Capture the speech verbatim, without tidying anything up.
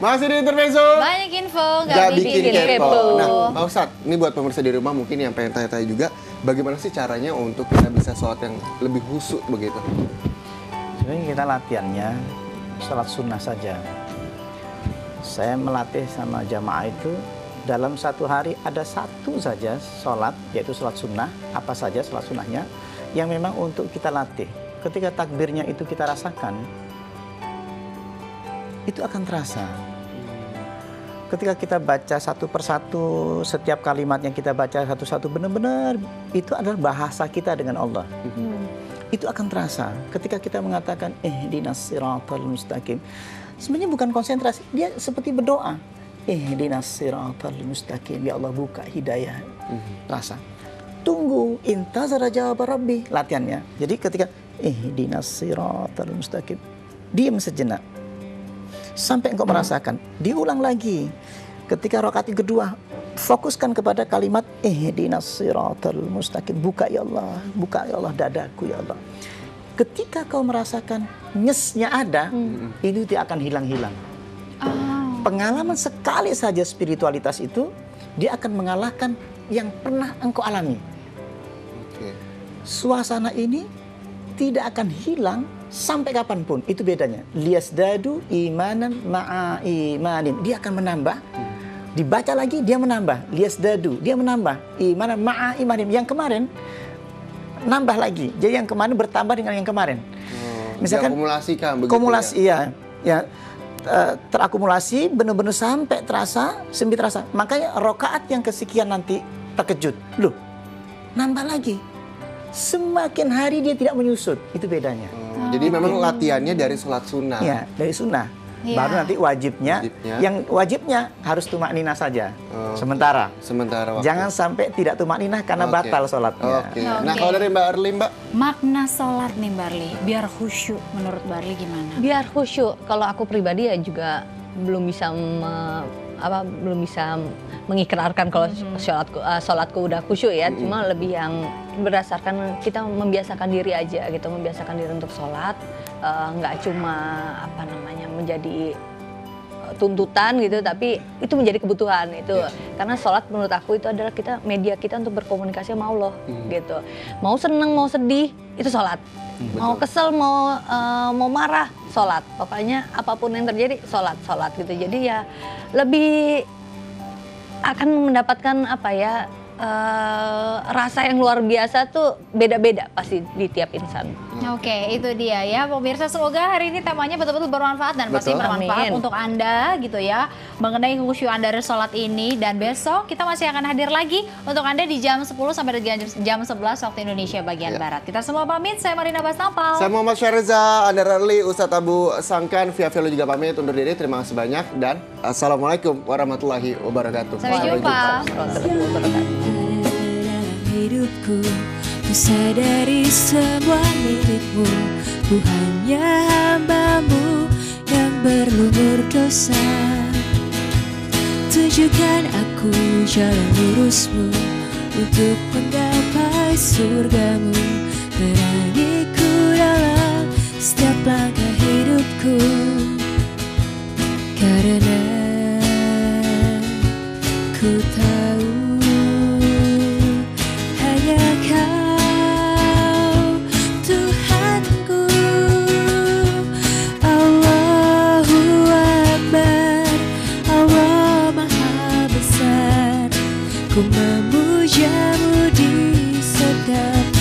Masih di Intermezzo. Banyak info, Gak gak bikin bikin kepo. kepo. Nah, Pak Ustadz, ini buat pemirsa di rumah mungkin yang pengen tanya-tanya juga, bagaimana sih caranya untuk kita bisa sholat yang lebih khusyuk begitu? Sebenarnya kita latihannya sholat sunnah saja. Saya melatih sama jamaah itu dalam satu hari ada satu saja sholat, yaitu sholat sunnah, apa saja sholat sunnahnya, yang memang untuk kita latih. Ketika takbirnya itu kita rasakan, itu akan terasa. Ketika kita baca satu persatu, setiap kalimat yang kita baca satu-satu benar-benar itu adalah bahasa kita dengan Allah. Hmm. Itu akan terasa. Ketika kita mengatakan ihdinas siratal mustaqim, sebenarnya bukan konsentrasi, dia seperti berdoa. Ihdinas siratal mustaqim, ya Allah buka hidayah. Hmm. Rasa. Tunggu, intazara jawab Rabbi, latihannya. Jadi ketika ihdinas siratal mustaqim, diam sejenak. Sampai engkau merasakan, diulang lagi. Ketika rakaat kedua, fokuskan kepada kalimat ihdinas siratal mustaqim, buka ya Allah, buka ya Allah dadaku ya Allah. Ketika kau merasakan nyesnya ada, hmm. itu tidak akan hilang-hilang. Oh. Pengalaman sekali saja spiritualitas itu, dia akan mengalahkan yang pernah engkau alami. Okay. Suasana ini tidak akan hilang sampai kapanpun, itu bedanya. Liasdadu imanan ma'a imanin, dia akan menambah. Dibaca lagi dia menambah. Liasdadu, dia menambah. Imanan ma'a imanin, yang kemarin nambah lagi. Jadi yang kemarin bertambah dengan yang kemarin. Oh, misalkan akumulasikan begitu. Kumulasi, ya. iya. Ya, uh, terakumulasi benar-benar sampai terasa, sempit terasa. Makanya rokaat yang kesekian nanti terkejut. Loh, nambah lagi. Semakin hari dia tidak menyusut, itu bedanya. Oh, jadi memang latihannya dari sholat sunnah. Ya, dari sunnah. Ya. Baru nanti wajibnya, wajibnya, yang wajibnya harus tumak ninah saja. Oh, sementara. Sementara waktu. Jangan sampai tidak tumak ninah karena okay. batal sholatnya. Okay. Okay. Nah, kalau dari Mbak Arli, Mbak? Makna sholat nih Mbak Arli, biar khusyuk menurut Mbak Arli gimana? Biar khusyuk, kalau aku pribadi ya juga belum bisa me, apa belum bisa mengikrarkan kalau mm-hmm. sholatku, uh, sholatku udah khusyuk ya, mm-hmm. cuma lebih yang berdasarkan kita membiasakan diri aja gitu, membiasakan diri untuk sholat, nggak uh, cuma apa namanya menjadi tuntutan gitu, tapi itu menjadi kebutuhan itu, yeah. karena sholat menurut aku itu adalah kita media kita untuk berkomunikasi sama Allah, mm-hmm. gitu. Mau seneng mau sedih itu sholat, mm-hmm. mau kesel mau uh, mau marah sholat, pokoknya apapun yang terjadi sholat sholat gitu. Jadi ya lebih akan mendapatkan apa ya uh, rasa yang luar biasa tuh beda-beda pasti di tiap insan. Oke, okay, itu dia ya pemirsa, semoga hari ini temanya betul-betul bermanfaat dan pasti bermanfaat Amin. Untuk Anda gitu ya, mengenai kekhusyuan dari sholat ini. Dan besok kita masih akan hadir lagi untuk Anda di jam sepuluh sampai jam sebelas waktu Indonesia bagian ya. Barat. Kita semua pamit, saya Marina Basnampal. Saya Muhammad Syahriza, Anda Rarli, Ustadz Abu Sangkan, Via Velo juga pamit undur diri. Terima kasih banyak dan Assalamualaikum warahmatullahi wabarakatuh. Sampai jumpa. Hidupku, ku sadari semua milikmu, ku hanya hambamu yang berlumur dosa. Tunjukkan aku jalan lurusmu untuk menggapai surgamu. Beraniku dalam setiap langkah hidupku, karena ku tahu hanya Kau Tuhanku. Allahu Akbar, Allah Maha Besar, ku memujamu di setiap